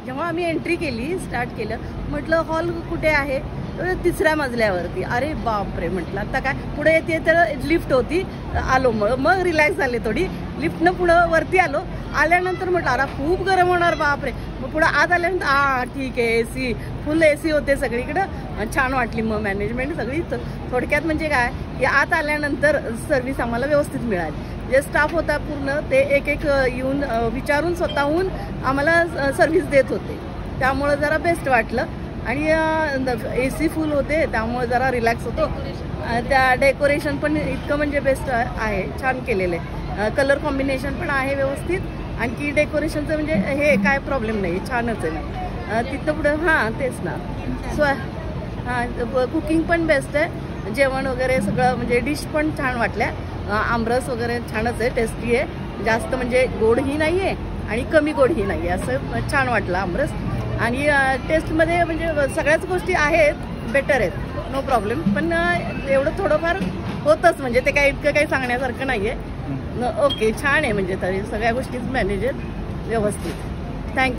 जेव्हा आम्ही एंट्री केली, स्टार्ट केलं, म्हटलं हॉल कुठे आहे, तिसऱ्या मजल्यावरती. अरे बापरे म्हटलं आता काय. पुढे येते तर लिफ्ट होती, आलो मग रिलॅक्स झाले थोडी. लिफ्टनं पुढं वरती आल्यानंतर म्हटलं अरे खूप गरम होणार बापरे. मग पुढं आत आल्यानंतर ठीक आहे, AC फुल AC होते सगळीकडं. छान वाटली मग मॅनेजमेंट सगळी. थोडक्यात म्हणजे काय, या आत आल्यानंतर सर्व्हिस आम्हाला व्यवस्थित मिळाली. जे स्टाफ होता पूर्ण ते एक येऊन विचारून स्वतःहून आम्हाला सर्व्हिस देत होते, त्यामुळं जरा बेस्ट वाटलं. आणि AC फुल होते त्यामुळे जरा रिलॅक्स होतो. त्या डेकोरेशन पण इतकं म्हणजे बेस्ट आहे, छान केलेलं आहे. कलर कॉम्बिनेशन पण आहे व्यवस्थित. आणखी डेकोरेशनचं म्हणजे हे काय प्रॉब्लेम नाही, छानच आहे ना. तिथं पुढं तेच ना. कुकिंग पण बेस्ट आहे. जेवण वगैरे सगळं म्हणजे डिश पण छान वाटल्या. आमरस वगैरे छानच आहे, टेस्टी आहे. जास्त म्हणजे गोडही नाही आहे आणि कमी गोडही नाही आहे, असं छान वाटलं आमरस. आणि टेस्टमध्ये म्हणजे सगळ्याच गोष्टी आहेत, बेटर आहेत, नो प्रॉब्लेम. पण एवढं थोडंफार होतंच, म्हणजे ते काही इतकं काही सांगण्यासारखं नाही आहे. ओके, छान आहे म्हणजे तरी सगळ्या गोष्टीच मॅनेज आहेत व्यवस्थित.